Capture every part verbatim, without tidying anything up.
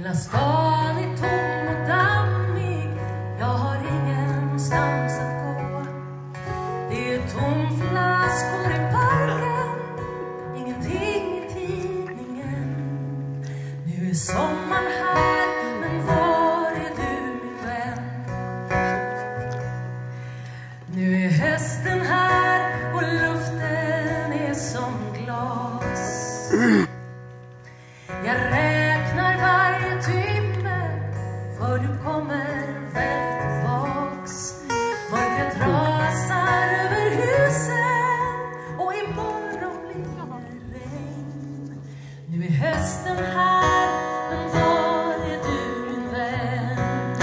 Hela stan är tom och dammig. Jag har ingenstans att gå. Det är tom flaskor i parken. Ingenting i tidningen. Nu är sommaren här, men var är du min vän? Nu är hösten här och luften är som glas. Jag räknar varje timme, för du kommer väl tillbaks. Mörkret rasar över husen och imorgon blir det regn. Nu är hösten här, men var är du min vän?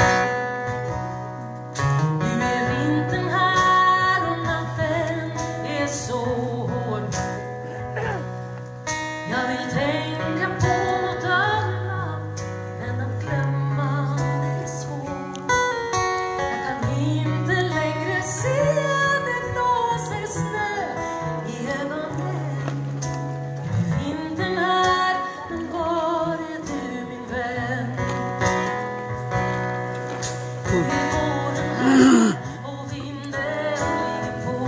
Nu är vintern här och natten är så hård. Jag vill tänka på något annat än att glömma dig svårt. Jag kan inte längre se det blåser snö i ögonen. Nu är vintern här, men var är du min vän? Nu är våren här och vinden ligger på.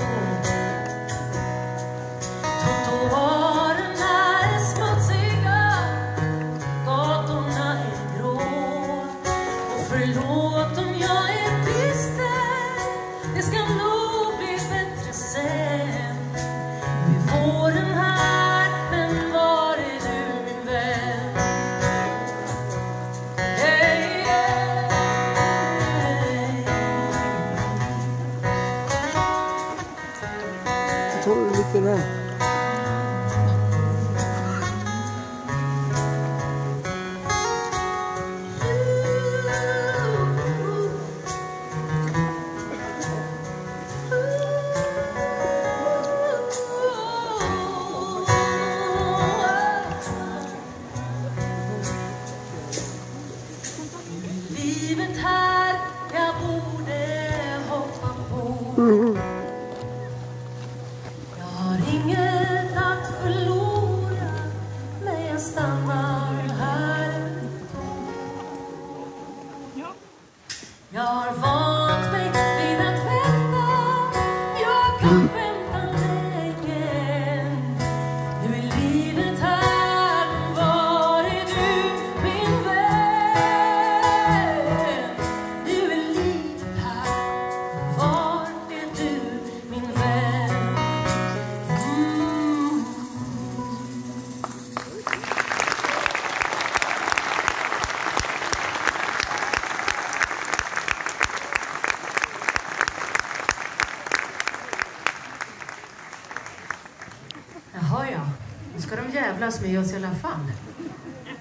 Trottoarerna är smutsiga, gatorna är grå. Och förlåt om jag är bister, det ska nog bli bättre sen. Nu är våren här, men var är du min vän? Hey, hey, hey. Jag tror det är lite där. Livet här, jag borde hoppa på. Jag har inget att förlora, men jag stannar här. Jag har vant mig vid att vänta. Jag kan vänta länge. Nu är livet här, men var är du min vän? Nu är livet här, var är du min vän? Mm. Jaha ja, nu ska de jävlas med oss i alla fall.